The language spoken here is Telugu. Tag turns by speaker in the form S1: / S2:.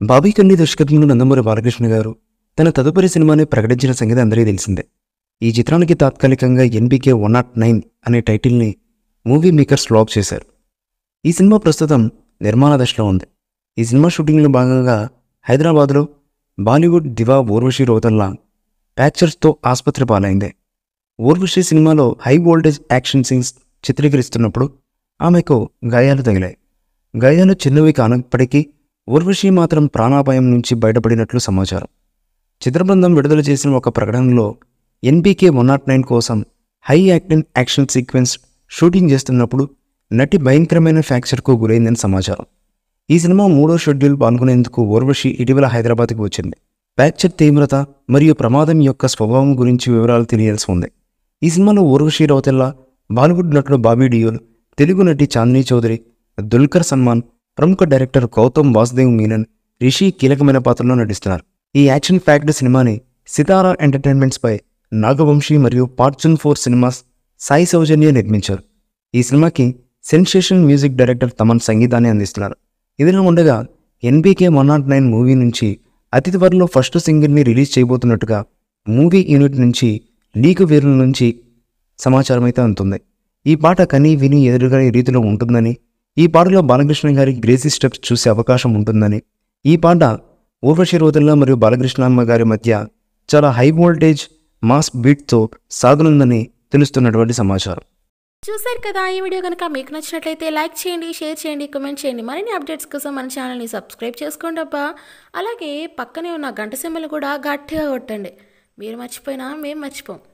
S1: బాబీకండి దర్శకత్వంలో నందమూరి బాలకృష్ణ గారు తన తదుపరి సినిమాని ప్రకటించిన సంగతి అందరికీ తెలిసిందే. ఈ చిత్రానికి తాత్కాలికంగా NBK109 అనే టైటిల్ని మూవీ మేకర్స్ లాక్ చేశారు. ఈ సినిమా ప్రస్తుతం నిర్మాణ దశలో ఉంది. ఈ సినిమా షూటింగ్లో భాగంగా హైదరాబాద్లో బాలీవుడ్ దివా ఊర్వశి రౌతల్లా ప్యాచర్స్తో ఆసుపత్రి పాలైంది. ఊర్వశి సినిమాలో హై వోల్టేజ్ యాక్షన్ సీన్స్ చిత్రీకరిస్తున్నప్పుడు ఆమెకు గాయాలు తగిలాయి. గాయాలు చిన్నవి కానప్పటికీ ఊర్వశి మాత్రం ప్రాణాపాయం నుంచి బయటపడినట్లు సమాచారం. చిత్రబృందం విడుదల చేసిన ఒక ప్రకటనలో NBK109 కోసం హై యాక్షన్ సీక్వెన్స్ షూటింగ్ చేస్తున్నప్పుడు నటి భయంకరమైన ఫ్రాక్చర్కు గురైందని సమాచారం. ఈ సినిమా 3వ షెడ్యూల్ పాల్గొనేందుకు ఊర్వశి ఇటీవల హైదరాబాద్కు వచ్చింది. ఫ్రాక్చర్ తీవ్రత మరియు ప్రమాదం యొక్క స్వభావం గురించి వివరాలు తెలియాల్సి ఉంది. ఈ సినిమాలో ఊర్వశి రౌతెల్లా, బాలీవుడ్ నటుడు బాబీ డియోల్, తెలుగు నటి చాందినీ చౌదరి, దుల్కర్ సల్మాన్, ప్రముఖ డైరెక్టర్ గౌతమ్ వాసుదేవ్ మీనన్, రిషి కీలకమైన పాత్రలో నటిస్తున్నారు. ఈ యాక్షన్ ప్యాక్డ్ సినిమాని సితారా ఎంటర్టైన్మెంట్స్ పై నాగవంశీ మరియు ఫార్చ్యూన్ 4 సినిమాస్ సాయి సౌజన్య నిర్మించారు. ఈ సినిమాకి సెన్సేషన్ మ్యూజిక్ డైరెక్టర్ తమన్ సంగీతాన్ని అందిస్తున్నారు. ఇదిలా ఉండగా NBK109 మూవీ నుంచి అతి త్వరలో ఫస్ట్ సింగిల్ని రిలీజ్ చేయబోతున్నట్టుగా మూవీ యూనిట్ నుంచి లీక్ వేరుల నుంచి సమాచారం అయితే అందుతుంది. ఈ పాట కనీ విని ఎదురుగానే రీతిలో ఉంటుందని, ఈ పాటలో బాలకృష్ణ గారి గ్రేసీ స్టెప్స్ చూసే అవకాశం ఉంటుందని, ఈ పాట ఊర్వశి రౌతెల్లా మరియు బాలకృష్ణ గారి మధ్య చాలా హై వోల్టేజ్ మాస్ బీట్తో సాగనుందని తెలుస్తున్నటువంటి సమాచారం.
S2: చూశారు కదా, ఈ వీడియో కనుక మీకు నచ్చినట్లయితే లైక్ చేయండి, షేర్ చేయండి, కామెంట్ చేయండి. మరిన్ని అప్డేట్స్ కోసం మన ఛానల్ని సబ్స్క్రైబ్ చేసుకోండి అబ్బా. అలాగే పక్కనే ఉన్న గంట సింబల్ కూడా గట్టిగా కొట్టండి. మీరు మర్చిపోయినా మేము మర్చిపోం.